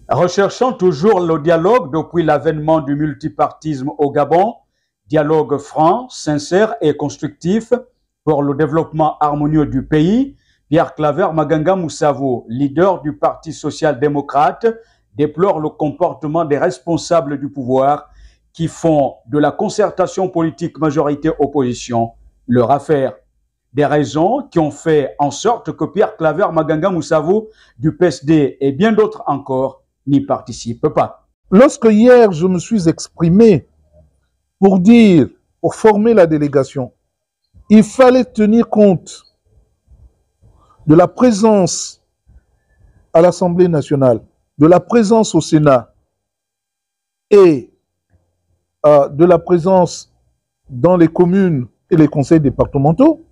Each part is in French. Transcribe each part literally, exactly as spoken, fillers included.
Recherchant toujours le dialogue depuis l'avènement du multipartisme au Gabon, dialogue franc, sincère et constructif pour le développement harmonieux du pays, Pierre Claver Maganga Moussavo, leader du Parti social-démocrate, déplore le comportement des responsables du pouvoir qui font de la concertation politique majorité-opposition leur affaire. Des raisons qui ont fait en sorte que Pierre Claver Maganga Moussavo du P S D et bien d'autres encore n'y participent pas. Lorsque hier je me suis exprimé pour dire, pour former la délégation, il fallait tenir compte de la présence à l'Assemblée nationale, de la présence au Sénat et euh, de la présence dans les communes et les conseils départementaux.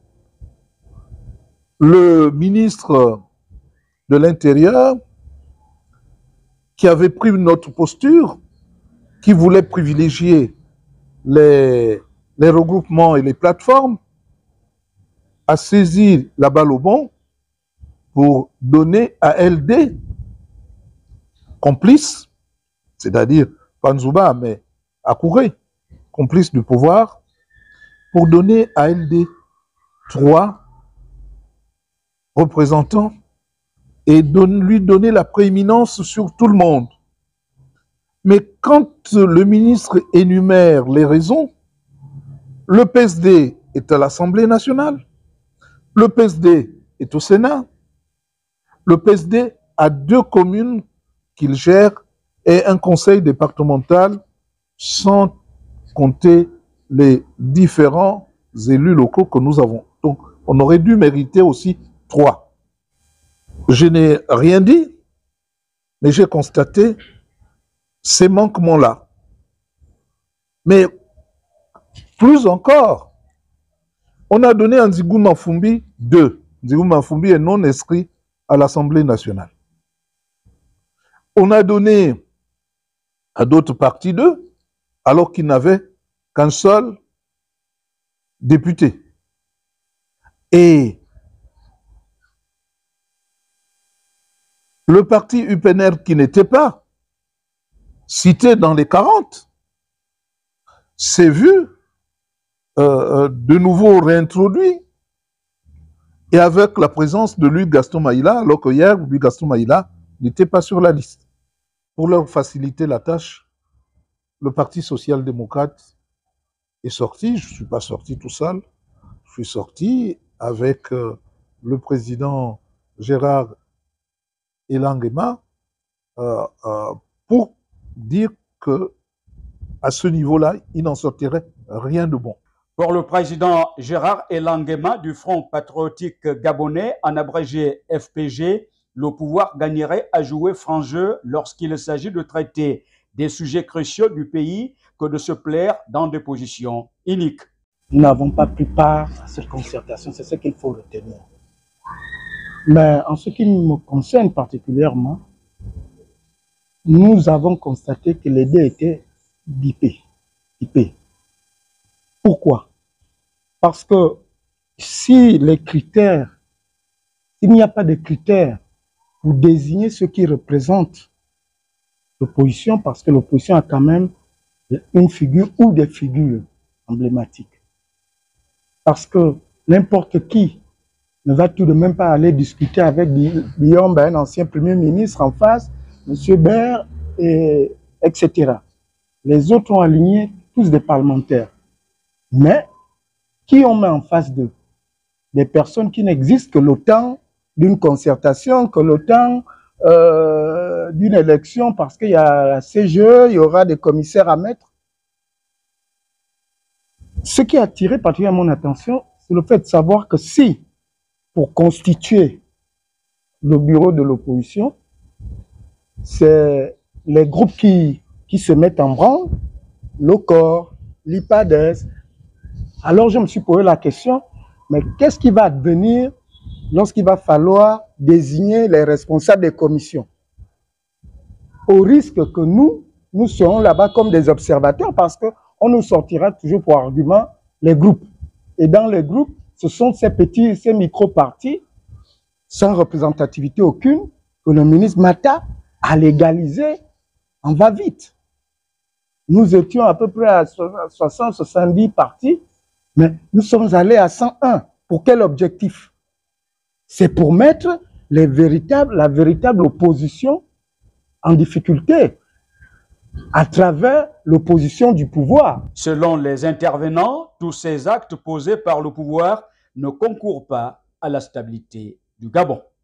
Le ministre de l'Intérieur, qui avait pris notre posture, qui voulait privilégier les, les regroupements et les plateformes, a saisi la balle au bon pour donner à L D, complice, c'est-à-dire pas Nzouba, mais Akouré, complice du pouvoir, pour donner à L D trois représentants et donne, lui donner la prééminence sur tout le monde. Mais quand le ministre énumère les raisons, le P S D est à l'Assemblée nationale, le P S D est au Sénat, le P S D a deux communes qu'il gère et un conseil départemental, sans compter les différents élus locaux que nous avons. Donc, on aurait dû mériter aussi trois. Je n'ai rien dit, mais j'ai constaté ces manquements-là. Mais plus encore, on a donné à Nzigou Mafumbi deux. Nzigou Mafumbi est non inscrit à l'Assemblée nationale. On a donné à d'autres partis deux, alors qu'ils n'avaient qu'un seul député. Et le parti U P N R qui n'était pas cité dans les quarante s'est vu euh, de nouveau réintroduit et avec la présence de Louis Gaston Maïla, alors que hier, Louis Gaston Maïla n'était pas sur la liste. Pour leur faciliter la tâche, le Parti social-démocrate est sorti, je ne suis pas sorti tout seul, je suis sorti avec euh, le président Gérard Elangema euh, euh, pour dire que à ce niveau-là, il n'en sortirait rien de bon. Pour le président Gérard Elangema du Front patriotique gabonais, en abrégé F P G, le pouvoir gagnerait à jouer franc jeu lorsqu'il s'agit de traiter des sujets cruciaux du pays que de se plaire dans des positions iniques. Nous n'avons pas pris part à cette concertation, c'est ce qu'il faut retenir. Mais en ce qui me concerne particulièrement, nous avons constaté que les deux étaient dipés. dipés. Pourquoi? Parce que si les critères, s'il n'y a pas de critères pour désigner ceux qui représentent l'opposition, parce que l'opposition a quand même une figure ou des figures emblématiques. Parce que n'importe qui ne va tout de même pas aller discuter avec Guillaume, un ancien Premier ministre en face, M. Baird, et, etc. Les autres ont aligné tous des parlementaires. Mais, qui on met en face d'eux? Des personnes qui n'existent que le temps d'une concertation, que le temps euh, d'une élection, parce qu'il y a la C G E, il y aura des commissaires à mettre. Ce qui a attiré particulièrement mon attention, c'est le fait de savoir que si, pour constituer le bureau de l'opposition, c'est les groupes qui, qui se mettent en branle, l'O C O R, l'I P A D E S. Alors je me suis posé la question, mais qu'est-ce qui va advenir lorsqu'il va falloir désigner les responsables des commissions? Au risque que nous, nous serons là-bas comme des observateurs, parce qu'on nous sortira toujours pour argument les groupes. Et dans les groupes, ce sont ces petits, ces micro-partis, sans représentativité aucune, que le ministre Mata à légaliser, on va vite. Nous étions à peu près à soixante soixante-dix partis, mais nous sommes allés à cent un. Pour quel objectif? C'est pour mettre les véritables, la véritable opposition en difficulté à travers l'opposition du pouvoir. Selon les intervenants, tous ces actes posés par le pouvoir ne concourent pas à la stabilité du Gabon.